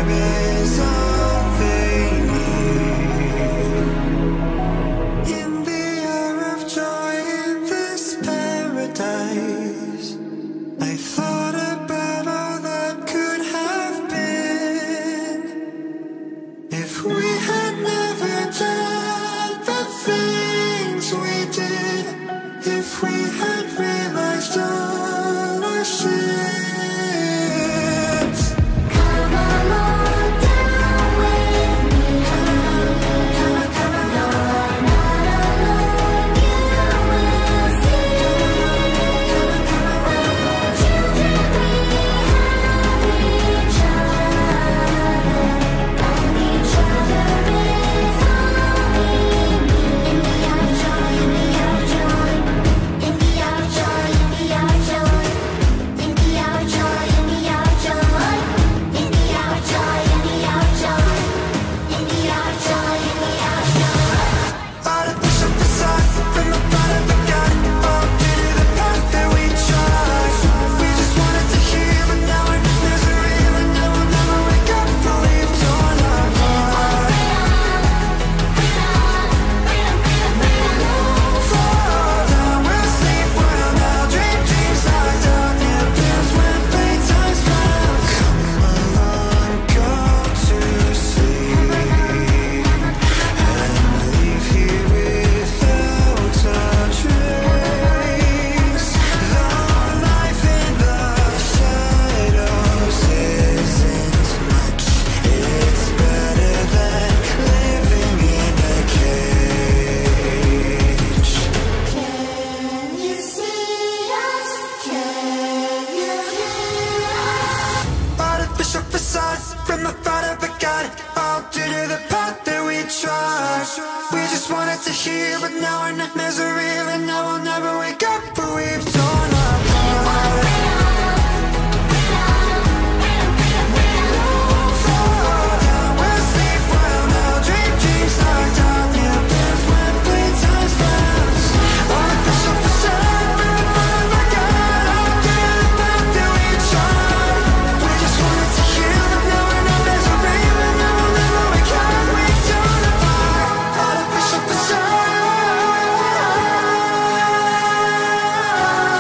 is all they need. In the air of joy in this paradise, I thought about all that could have been if we had never done the things we did, if we had realized all our sins. Come along down with me. You're not alone, you will see. We're children, we have each other, and each other is all we need. In the hour of joy, in the hour of joy, in the hour of joy, in the hour of joy, in the hour of joy, in the hour of joy, in the hour of joy, in the hour of joy, in the hour of joy, in the hour of joy. Artificial facade from the bottom of God, all due to the path that we trod. We just wanted to hear, but now we're in misery, and now we'll never wake up, but we've torn apart. Fall down, we'll sleep well now, dream dreams locked out, near pills when playtime's found. Come along, go to sleep, and leave here without a trace. Though life in the shadows isn't much, it's better than living in a cage. Can you see us? Can you hear us? Artificial facade from the thought of a god, all due to the path that we trod. We just wanted to hear, but now we're in misery, and now we'll never wake up, but we've torn apart. Fall down, we'll sleep well now, dream dreams locked out, near pills when playtime's found. Artificial facade from the thought of a god, all due to the path that we trod. We just wanted to hear, but now we're in misery, and now we'll never wake up, we've torn apart. Artificial facade.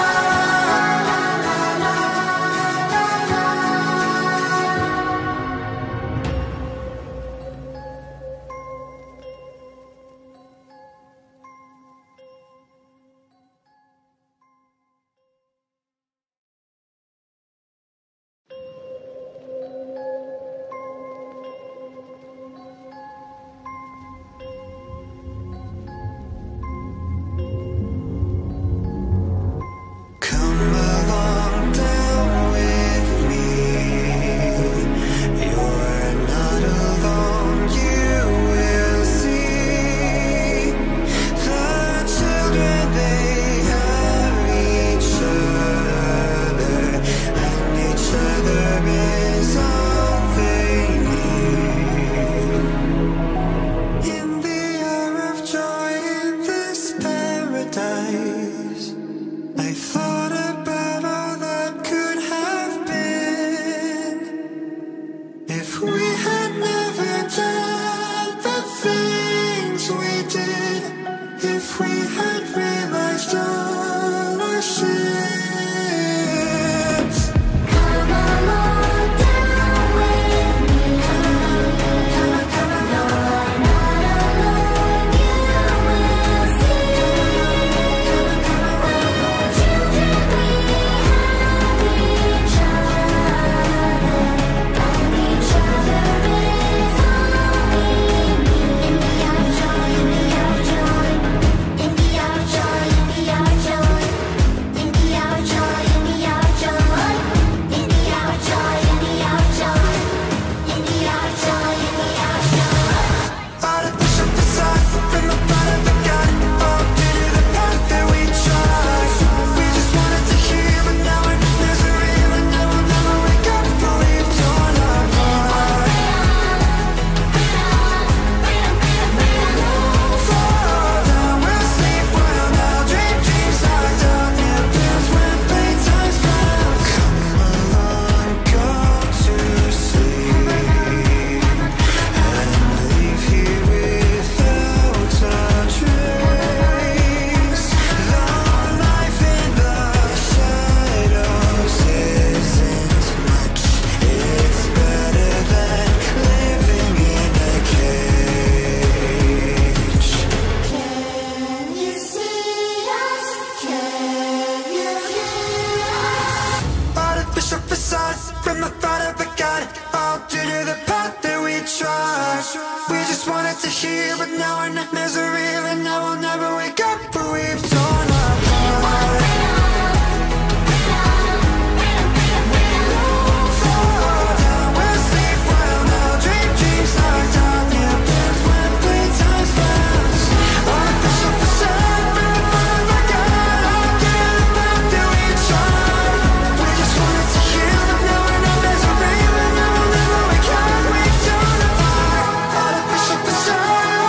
tried. We just wanted to heal, but now we're in misery, and now we'll never wake up, but we've torn apart. Fall down, we'll sleep well now, dream dreams knocked out, new plans when playtime's fast. Artificial facade, we're falling like God, all through the path that we tried. We just wanted to heal, but now we're in misery, and now we'll never wake up, we've torn apart. Artificial facade.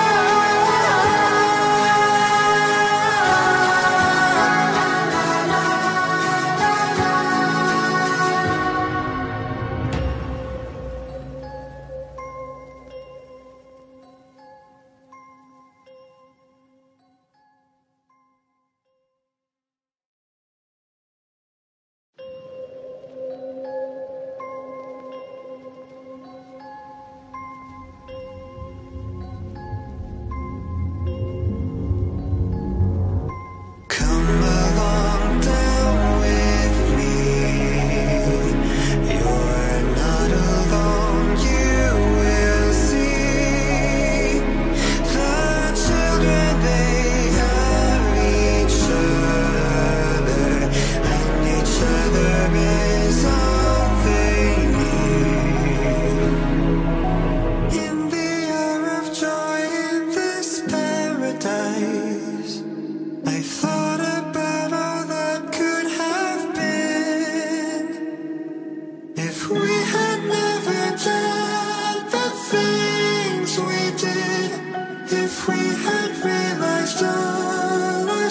Come along down with me. You're not alone, you will see. The children, they have each other, and each other is all they need. In the hour of joy in this paradise, I thought about all that could have been if we had never done the things we did, if we had realized all our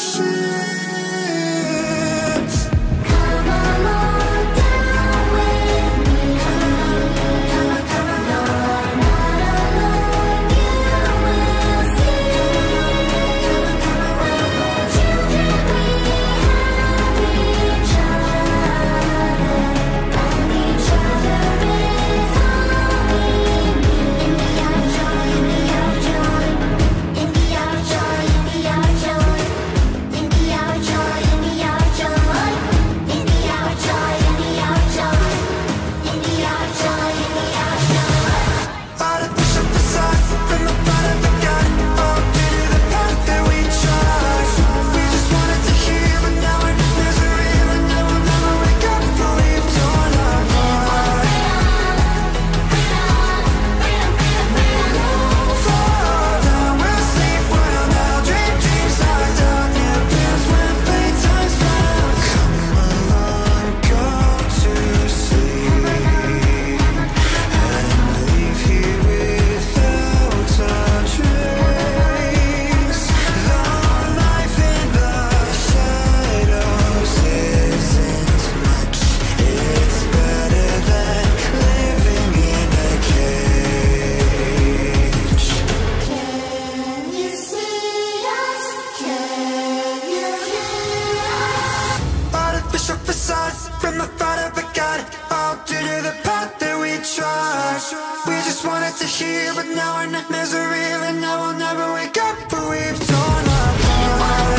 sins. Come along down with me. You're not alone, you will see. Children, we have each other, and each other is all we need. In the hour of joy, in the hour of joy, in the hour of joy, in the hour of joy, in the hour of joy, in the hour of joy, in the hour of joy, in the hour of joy, in the hour of joy, in the hour of joy. Artificial facade from the bottom of God, all due to the path that we tried. We just wanted to heal, but now we're in misery, and now we'll never wake up, but we've torn apart. Fall down, we'll sleep well now, dream dreams knocked out, new plans when playtime's fast. Come along, go to sleep, and leave here without a trace. Though life in the shadows isn't much, it's better than living in a cage. Can you see us? Can you hear us? Artificial facade from the thought of a God, all due to the path that we tried. We just wanted to heal, but now we're in misery, and now we'll never wake up, but we've torn apart.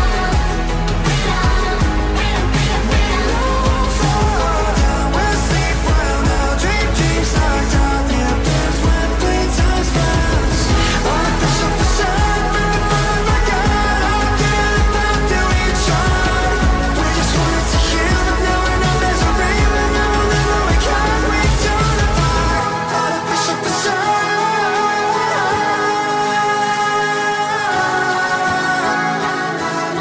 Fall down, we'll sleep well now, dream dreams knocked out, new plans when playtime's fast. Artificial facade, we're falling like God, all through the path that we tried. We just wanted to heal, but now we're in misery, and now we'll never wake up, we've torn apart. Artificial facade.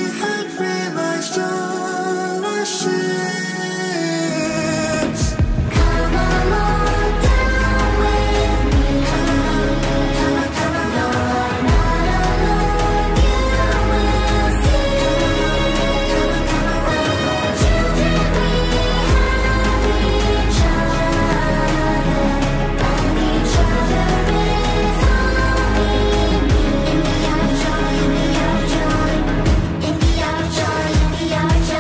had realized all our sins. Come along down with me. You're not alone, you will see. We're children, we have each other, and each other is all we need. In the eye of joy, in the eye of joy, in the eye of joy, in the eye of joy.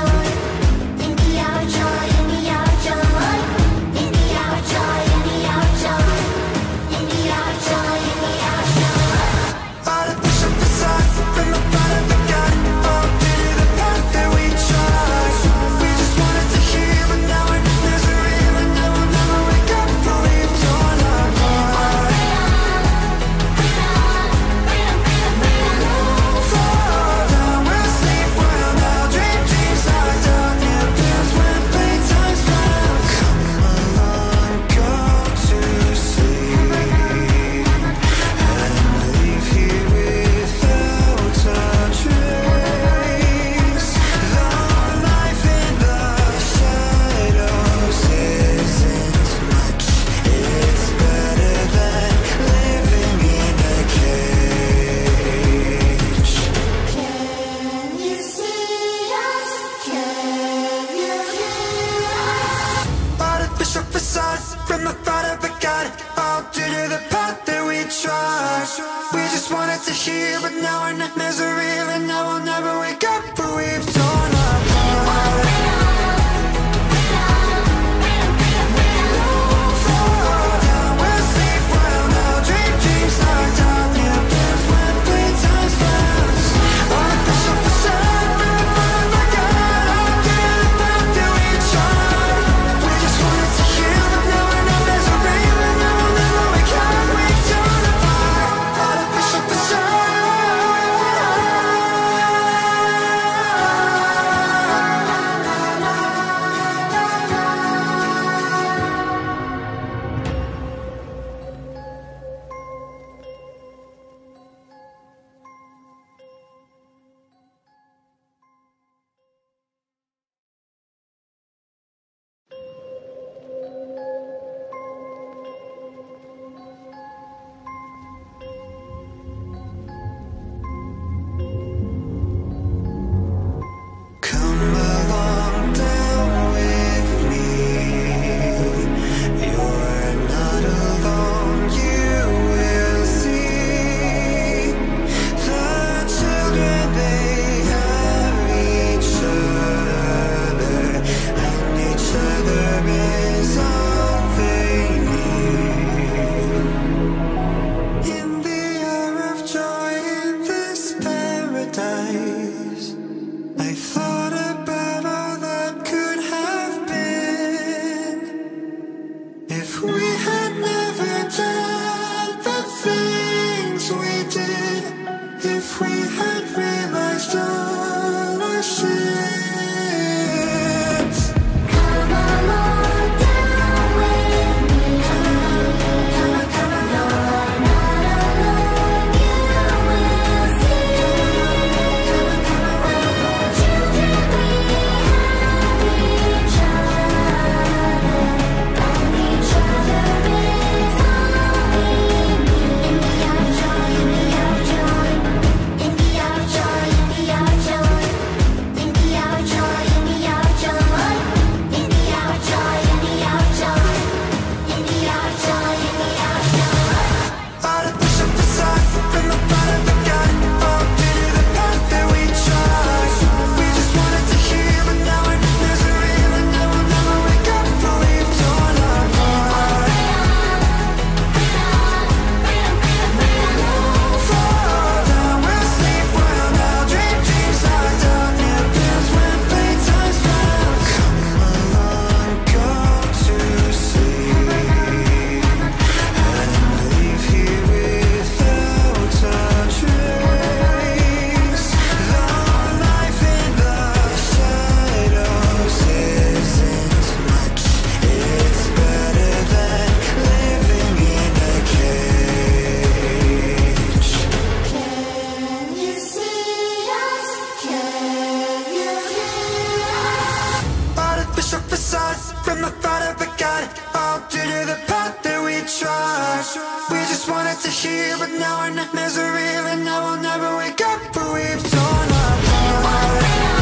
due to the path that we trod. We just wanted to heal, but now we're in misery, and now we'll never wake up, but we've torn apart.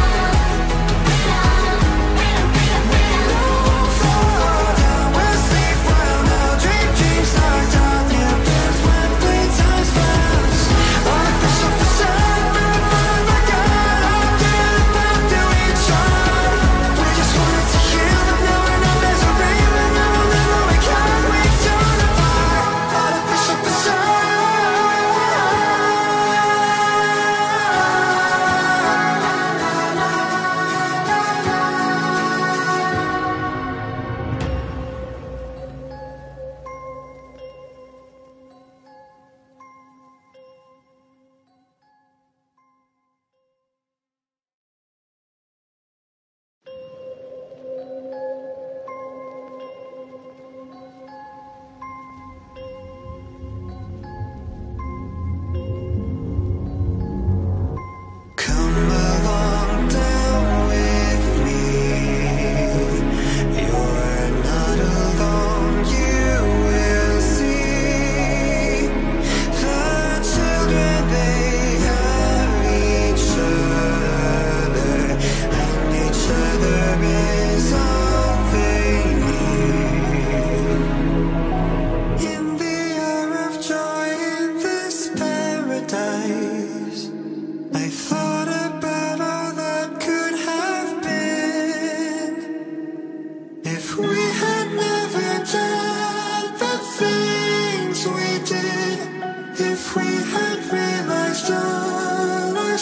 Fall down, we'll sleep well now, dream dreams locked out, new plans when playtime's flames. Artificial facade, we're falling back out, all due to the path that we trod. We just wanted to heal, but now we're in misery, and now we'll never wake up, we've torn apart. Artificial facade. Come along down with me. You're not alone, you will see. The children, they have each other, and each other is all they need. In the hour of joy in this paradise, I thought about all that could have been if we had never done the things we did, if we had realized all our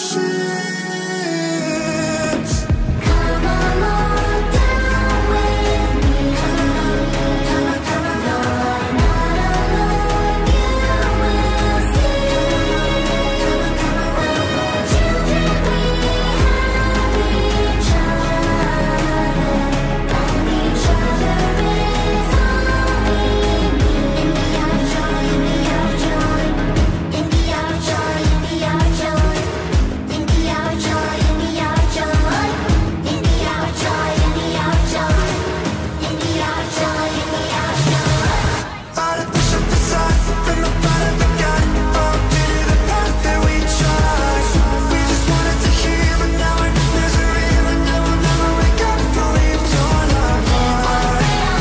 sins. Come along down with me. You're not alone, you will see. Children, we have each other, and each other is all we need. In the hour of joy, in the hour of joy, in the hour of joy, in the hour of joy, in the hour of joy, in the hour of joy, in the hour of joy, in the hour of joy, in the hour of joy, in the hour of joy. Artificial facade from the bottom of the gun, all due to the path that we trod. We just wanted to heal, but now we're in misery, and now we'll never wake up, but we've torn apart.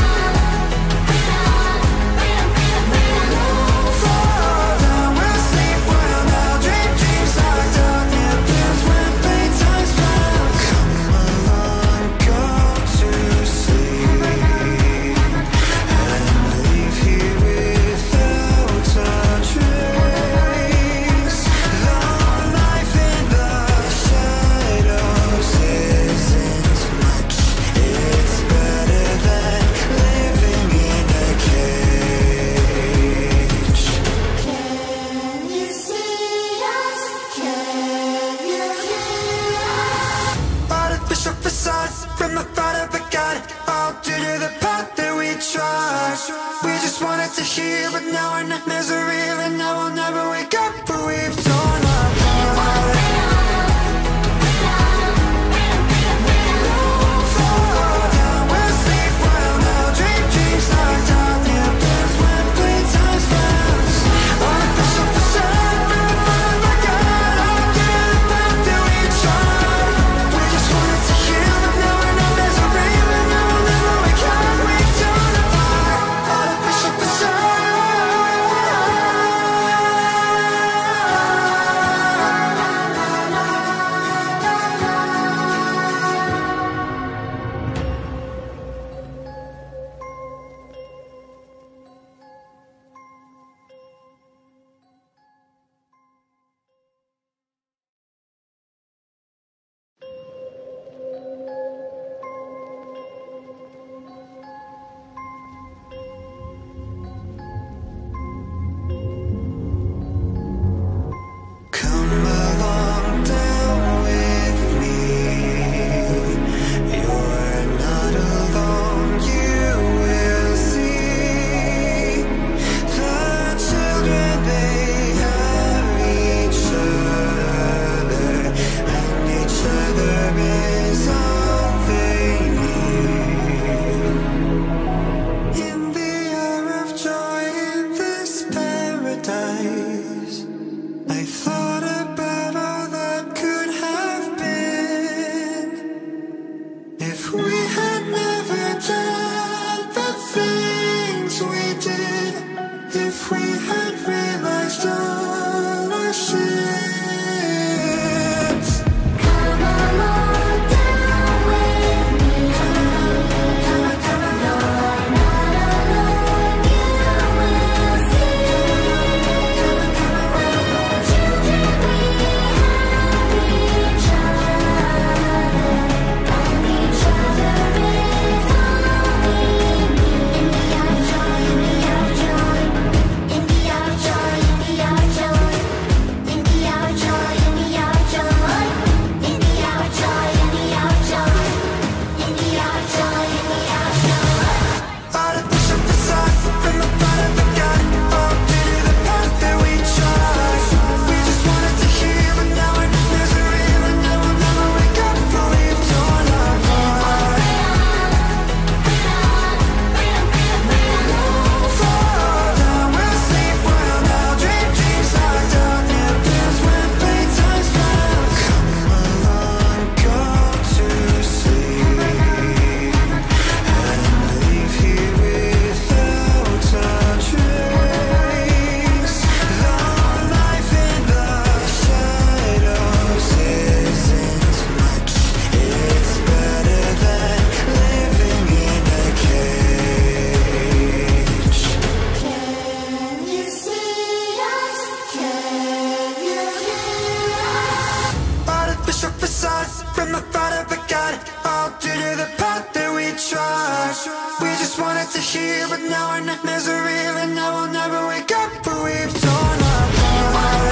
Fall down, we'll sleep well now, dream dreams locked out, new plans when playtime's flames. Come along, go to sleep, and leave here without a trace. Though life in the shadows isn't much, it's better than living in a cage. Can you see us? Can you hear us? Artificial facade from the thought of a god, all due to the path that we trod. We just wanted to heal, but now we're in misery, and now we'll never wake up, but we've torn apart. Fall down, we'll sleep well now, dream dreams locked out, new plans when playtime's flames. Artificial facade, we're falling back out, all due to the path that we trod. We just wanted to heal, but now we're in misery, and now we'll never wake up, we've torn apart. Artificial facade. the thought of a God, all due to the path that we trod. We just wanted to heal, but now our nightmares are real, and now we'll never wake up, but we've torn apart.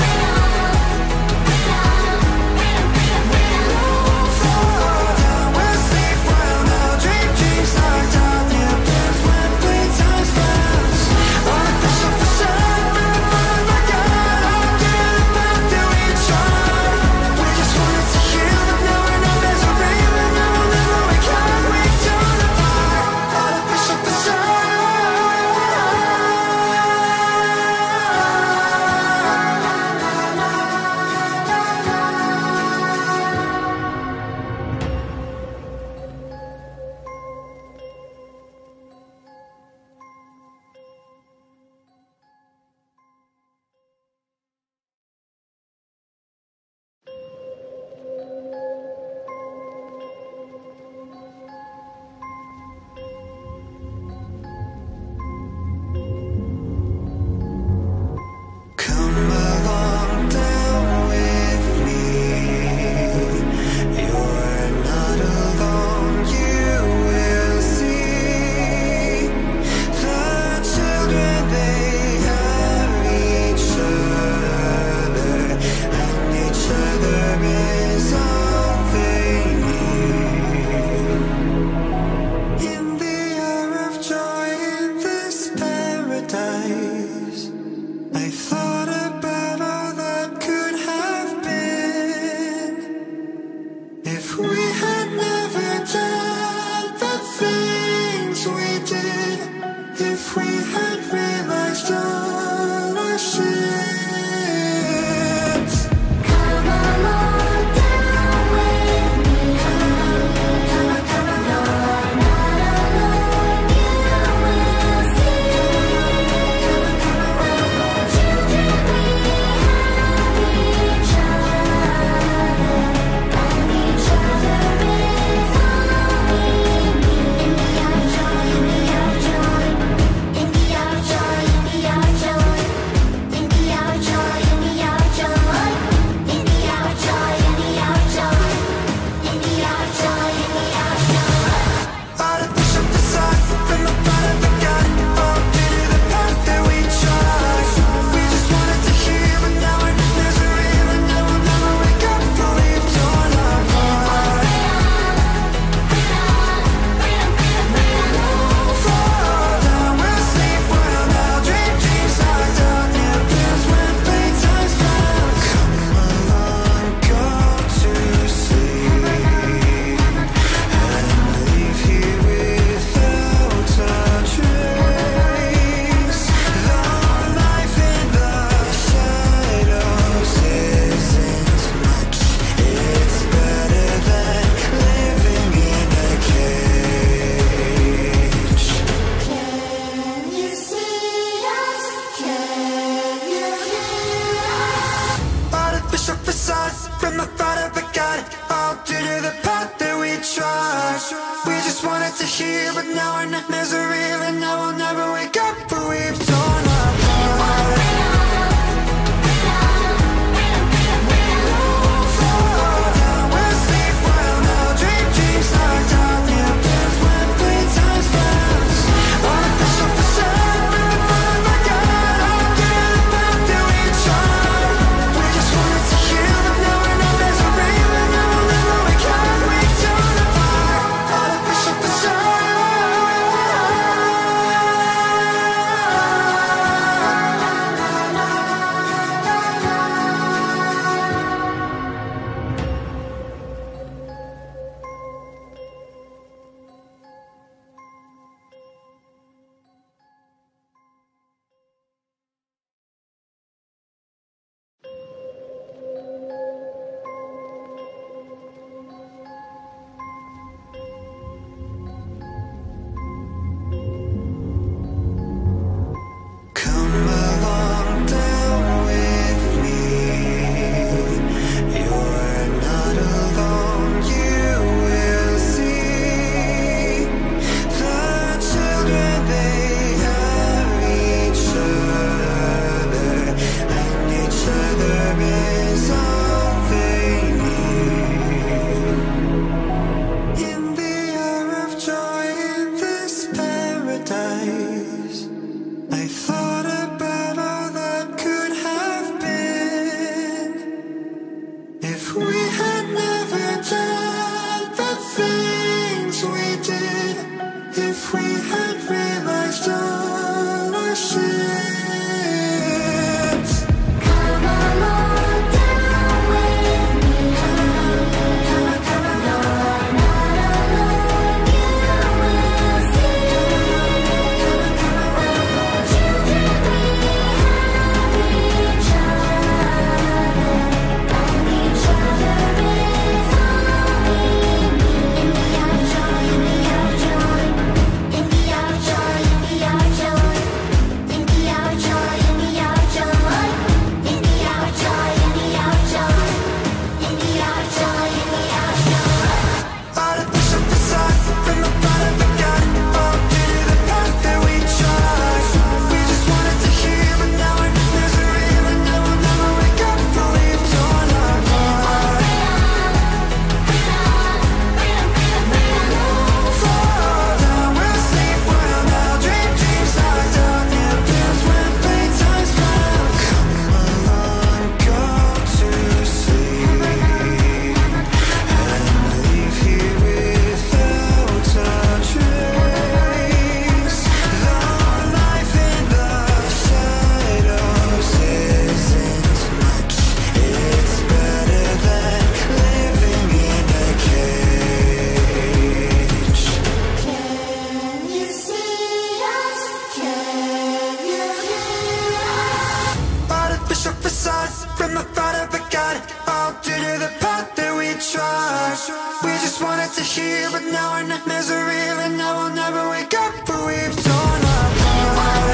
just wanted to hear, but now we're in misery, and now we'll never wake up, but we've torn apart.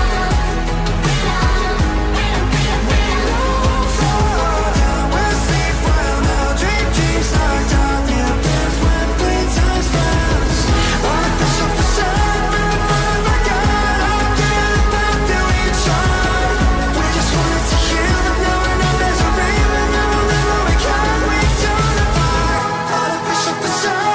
Fall down, we'll sleep well now, dream dreams locked out, new plans when playtime's fast. Artificial facade, we're fine, my God, I'll do the path that we tried. We just wanted to heal, but now we're in misery, and now we'll never wake up, we've torn apart. Artificial facade.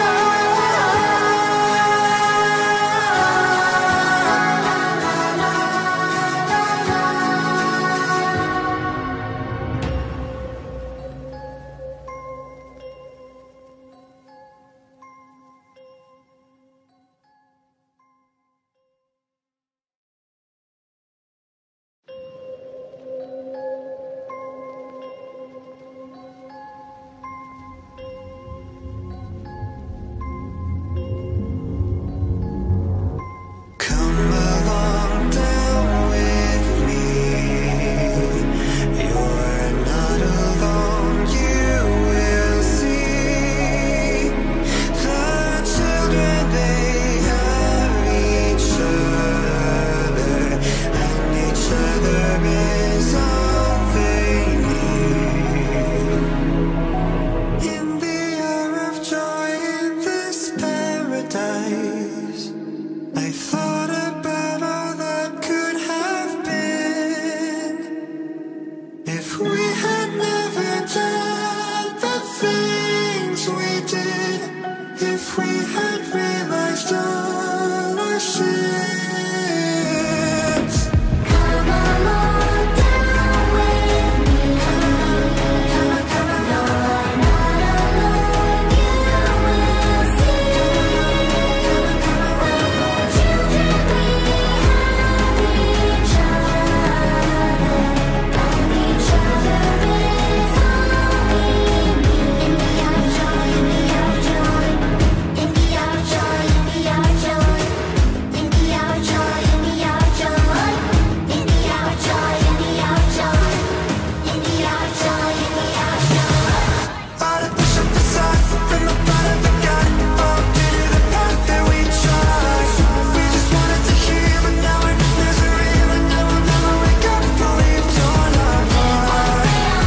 Come along down with me. You're not alone, you will see. The children, they have each other, and each other is all they need. In the hour of joy in this paradise, I thought about all that could have been if we had never done the things we did, if we had realized all our sins. Come along down with me. You're not alone, you will see. We're children, we have each other, and each other is all we need. In the hour of joy, in the hour of joy, in the hour of joy, in the hour of joy, in the hour of joy, in the hour of joy, in the hour of joy, in the hour of joy, in the hour of joy, in the hour of joy. Artificial facade from the bottom of the gun, all due to the path that we tried. We just wanted to hear, but now we're in misery, and now we'll never wake up, but we've torn apart.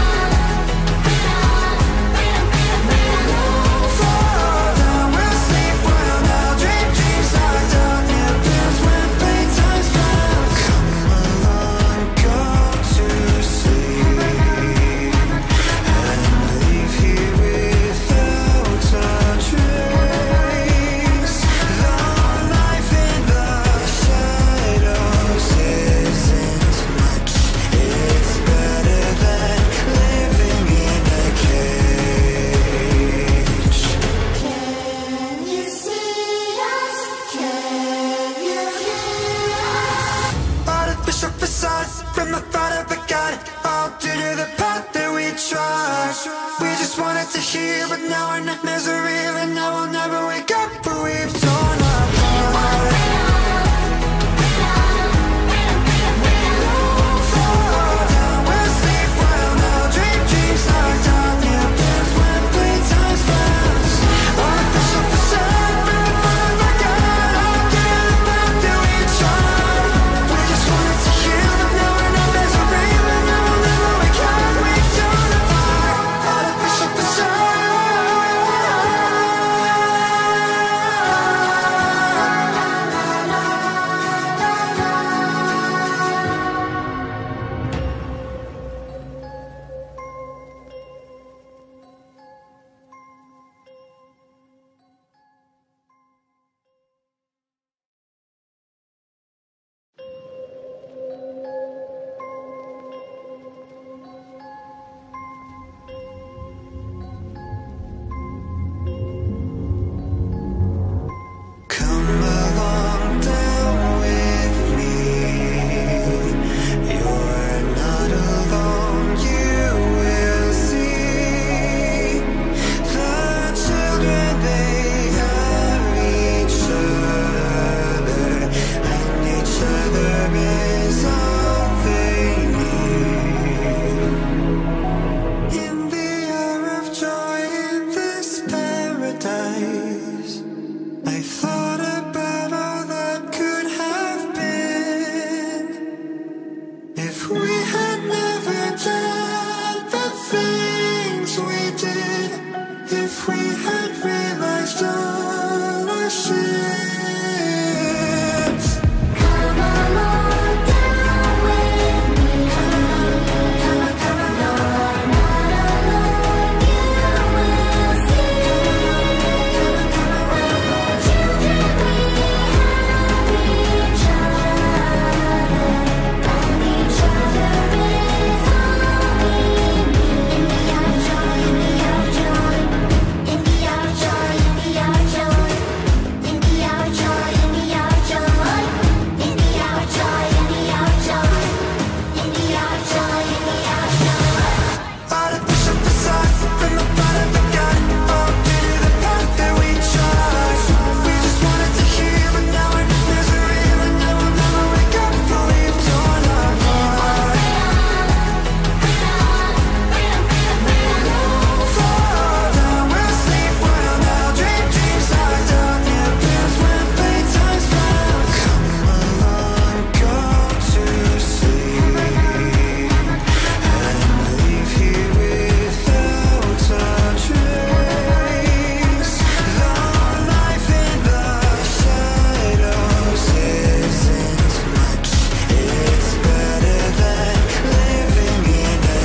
Fall down, we'll sleep well now, dream dreams locked out, new plans when playtime's fast. Come along, go to sleep, and leave here without a trace. The life in the shadows isn't much, it's better than living in a cage. Can you see us? Can you hear us? Artificial facade from the thought of a god, all due to the path that we tried. We just wanted to hear, but now we're in misery, and now we'll never wake up, but we've torn apart. Fall down, we'll sleep well now, dream dreams locked out, new plans when playtime's fast. Artificial facade, we're fine, my God, all due to the path that we tried. We just wanted to heal, but now we're in misery, and now we'll never wake up, we've torn apart. Artificial facade. paradise. I thought about all that could have been if we had never done the things we did, if we had realized all our sins. Come along down with me. Come on, come on, no, I'm not alone. You will see. Come on, we're children, we have each other, and each other is all we need. In the hour of joy, in the hour of joy, in the hour of joy, in the hour of joy, in the hour of joy, in the hour of joy, in the hour of joy, in the hour of joy, in the hour of joy, in the hour of joy. Artificial facade from the thought of a God. All due to the path that we chose. We just wanted to hear, but now our nightmares are real, and now we'll never wake up, but we've torn apart. Fall down, we'll sleep well now. Dream dreams locked out near pills when playtime's found. Come along, go to sleep, and leave here without a trace. Though life in the shadows isn't much, it's better than living in a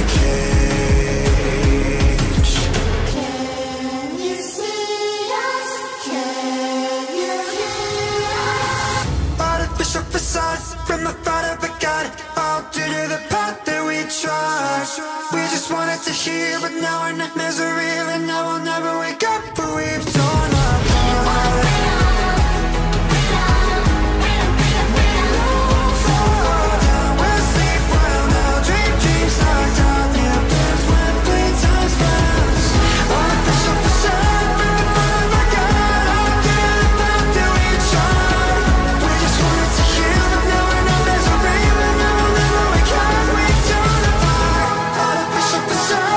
cage. Can you see us? Can you hear us? Artificial facade from the thought of a God. All due to the path that we trod. We just wanted to hear, but now our nightmares are real, and now we'll never wake up, but we've torn apart. Fall down, we'll sleep well now. Dream dreams locked out near pills when playtime's found. Artificial facade from the thought of a God. All due to the path that we trod. We just wanted to hear, but now our nightmares are real, and now we'll never wake up, we've torn apart. Artificial facade.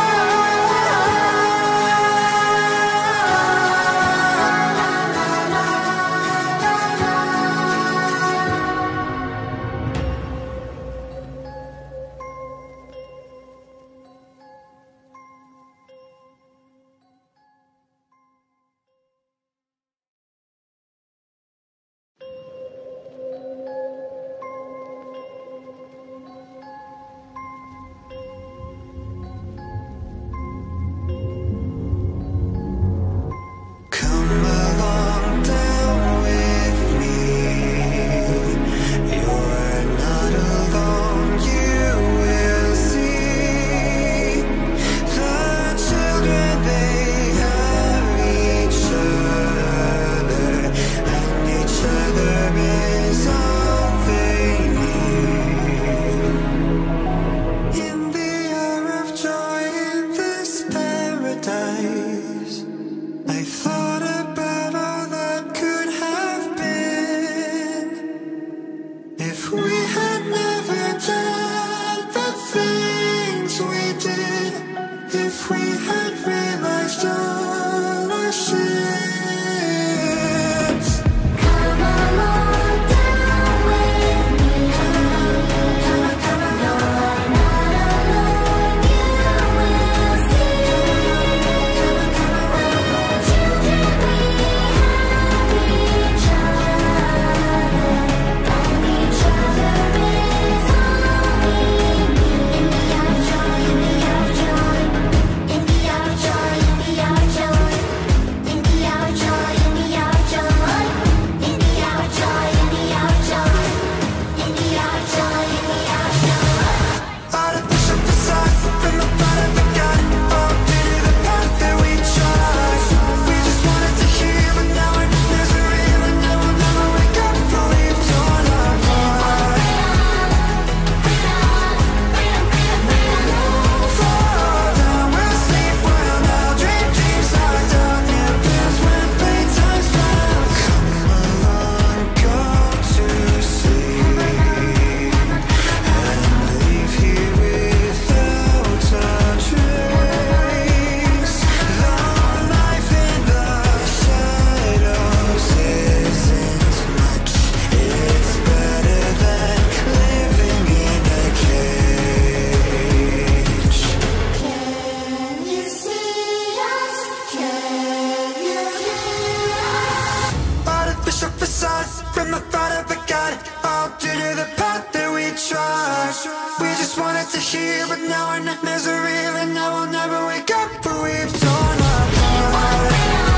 Come along down with me. You're not alone. You will see the children. They have each other, and each other is all they need. In the hour of joy in this paradise, I thought about all that could have been if we had never done the things we did, if we had realized all our sins. Come along down with me. Come on, come on, no, I'm not alone. You will see. Come on, we're children, the path that we trod. We just wanted to heal, but now we're in misery. And now we'll never wake up, but we've torn apart.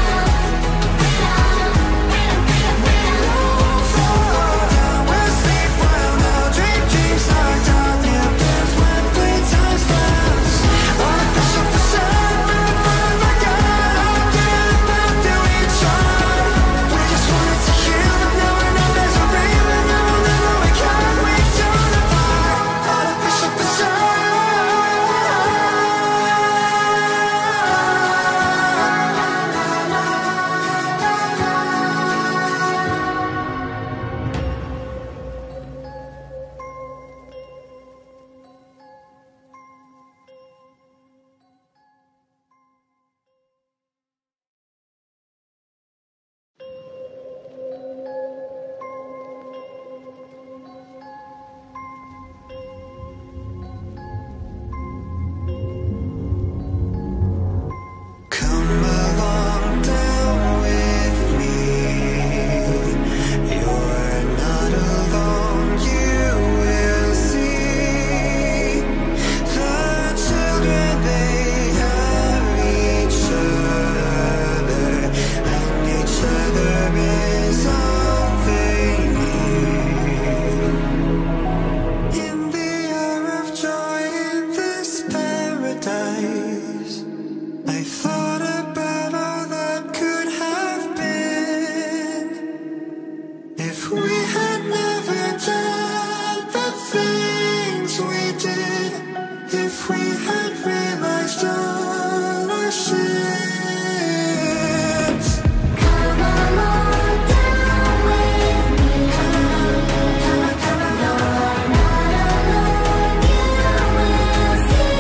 Fall down, we'll sleep well now. Dream dreams locked out. New plans when playtime's flames. Artificial facade, verify my God. All through the path that we trod. We just wanted to heal, but now we're in misery. And now we'll never wake up, we've torn apart. Artificial facade. Come along down with me. You're not alone, you will see. The children, they have each other, and each other is all they need. In the hour of joy in this paradise, I thought about all that could have been if we had never done the things we did, if we had realized all our sins. Come along down with me. You're not alone, you will see.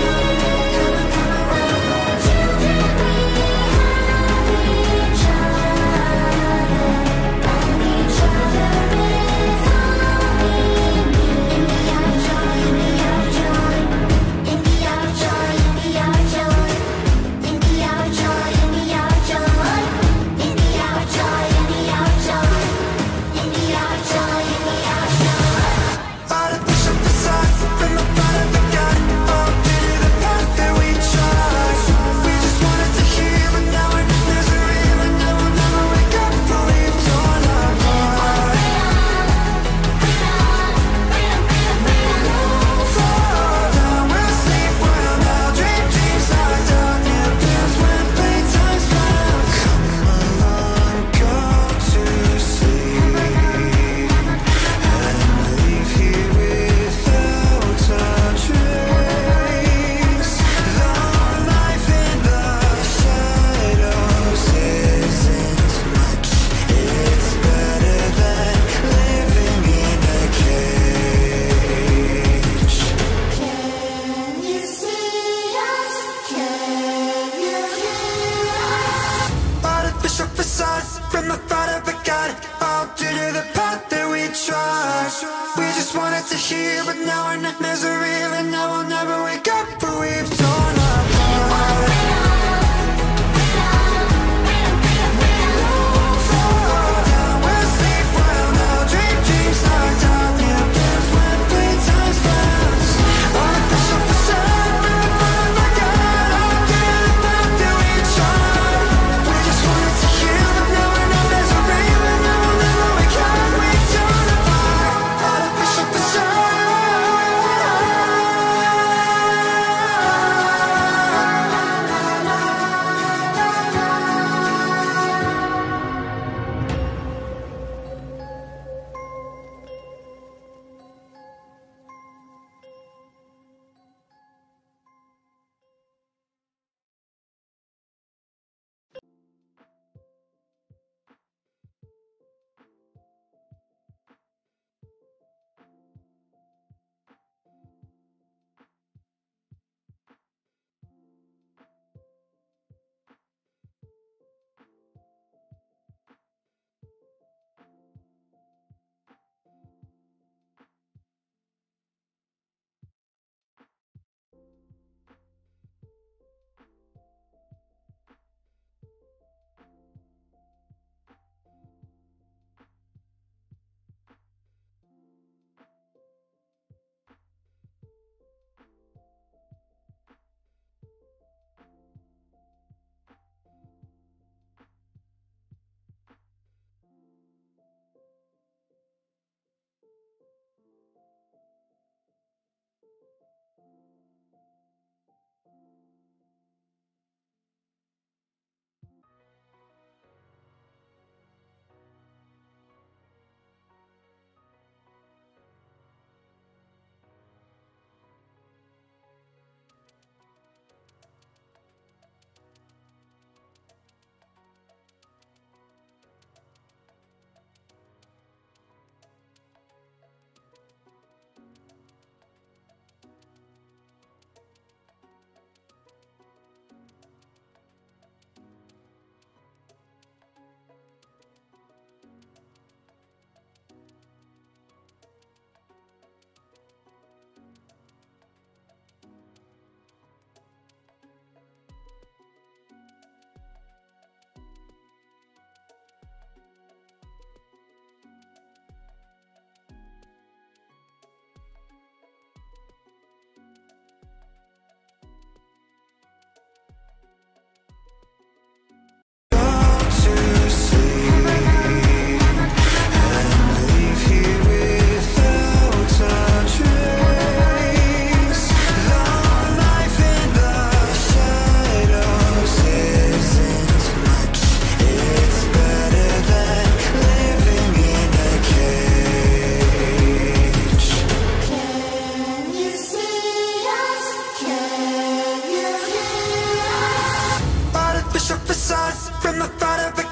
Children, we have each other, and each other is all we need. In the hour of joy, in the hour of joy, in the hour of joy, in the hour of joy, in the hour of joy, in the hour of joy, in the hour of joy, in the hour of joy, in the hour of joy, in the hour of joy. Artificial facade from the bottom of the gun. All due to the path that we trod. We just wanted to heal, but now we're in misery. And now we'll never wake up, but we've torn apart. Fall down, we'll sleep well now. Dream dreams locked out. New plans when playtime's flames. Come along, go to sleep, and leave here without a trace. Though life in the shadows isn't much, it's better than living in a cage. Can you see us? Can you hear us? Artificial facade from the thought of a god. All due to the path that we trod. We just wanted to heal, but now we're in misery. And now we'll never wake up, but we've torn apart. Fall down, we'll sleep well now. Dream dreams locked out. New plans when playtime's flames. Artificial facade, verify my God. All through the path that we trod. We just wanted to heal, but now we're in misery. And now we'll never wake up, we've torn apart. Artificial facade.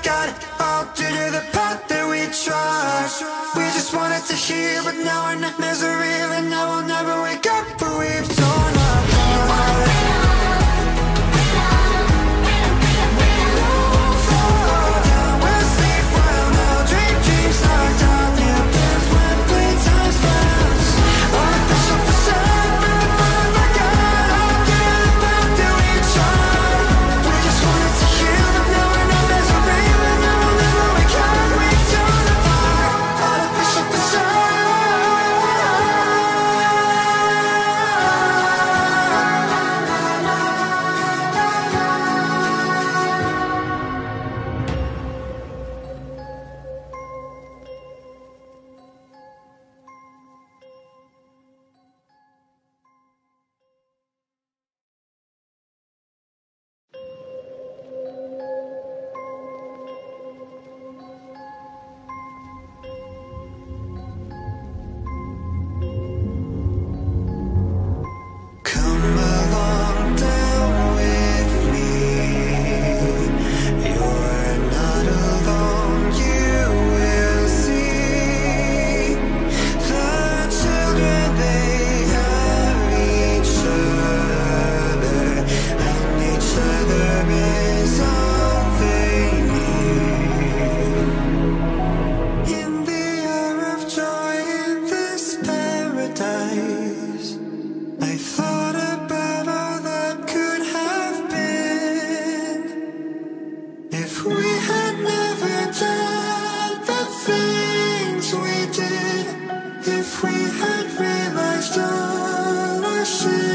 facade, all due to the path that we trod. We just wanted to heal, but now our nightmares are real, and now we'll never wake up, but we've torn apart. Fall down, we'll sleep well now, dream dreams like dark new plans when playtime's flowers. Artificial facade, like God, all due to the path that we trod. We just wanted to heal, but now our nightmares are real, and now we'll never wake up, we've torn apart. Artificial facade. Come along down with me. You're not alone, you will see. The children, they have each other, and each other is all they need. In the hour of joy in this paradise, I thought about all that could have been if we had never done the things we did, if we had realized all our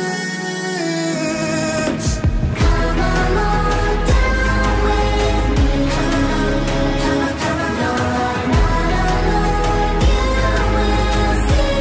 sins. Come along down with me. You're not alone, you will see.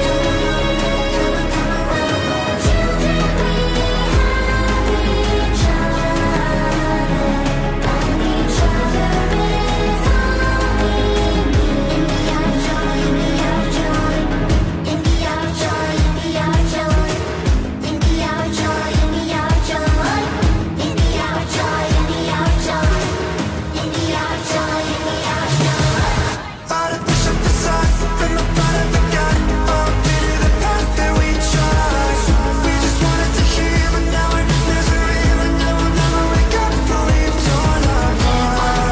Children, we have each other, and each other is all we need. In the hour of joy, in the hour of joy, in the hour of joy, in the hour of joy, in the hour of joy, in the hour of joy, in the hour of joy, in the hour of joy, in the hour of joy, in the hour of joy. Artificial facade from the bottom of the God, all due to the path that we trod. We just wanted to heal, but now our nightmares are real, and now we'll never wake up, but we've torn apart.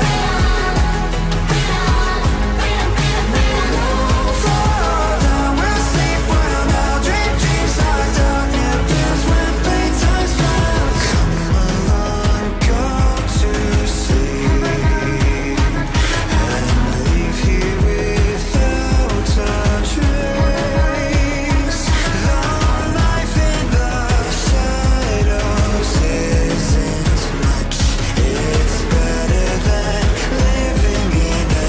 Fall down, we'll sleep well now, dream dreams like dark new plans when playtime's flowers. Come along, go to sleep, and leave here without a trace. Though life in the shadows isn't much, it's better than living in a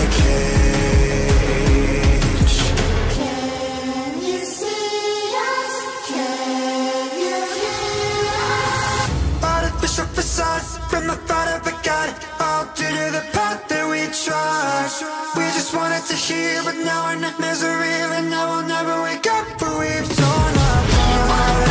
cage. Can you see us? Can you hear us? Artificial facade from the thought of a God, all due to the path that we trod. We just wanted to heal, but now our nightmares are real, and now we'll never wake up, but we've torn apart.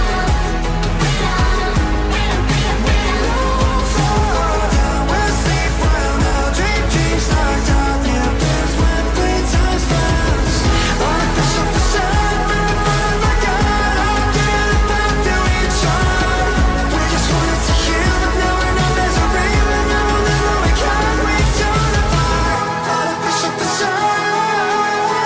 Fall down, we'll sleep well now, dream dreams like dark new plans when playtime's flowers. Artificial facade from the thought of a God, all due to the path that we trod. We just wanted to heal, but now our nightmares are real, and now we'll never wake up, we've torn apart. Artificial facade.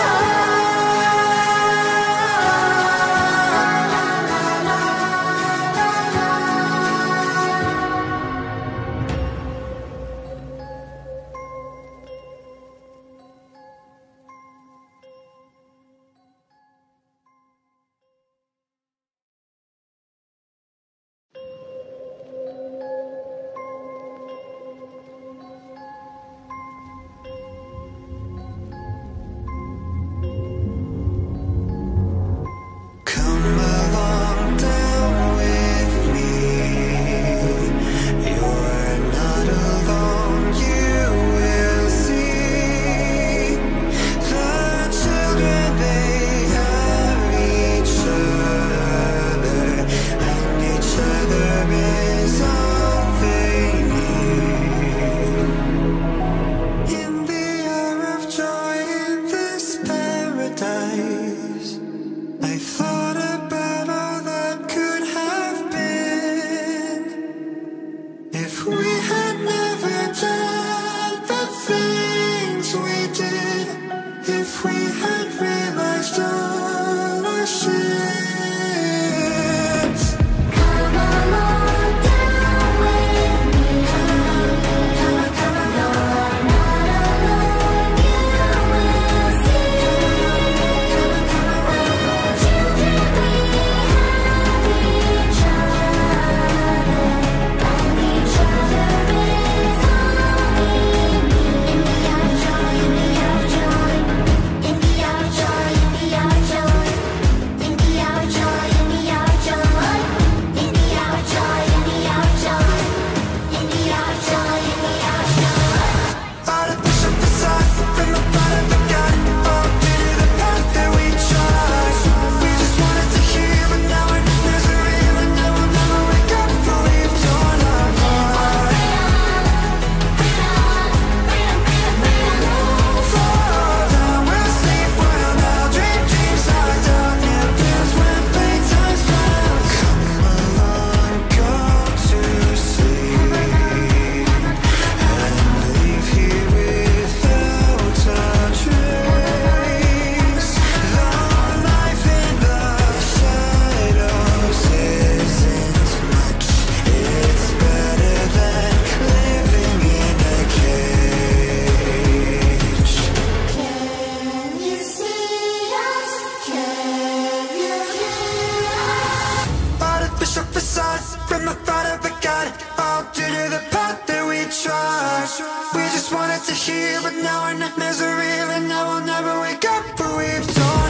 to here, but now we're in misery, and I will never wake up, for we've torn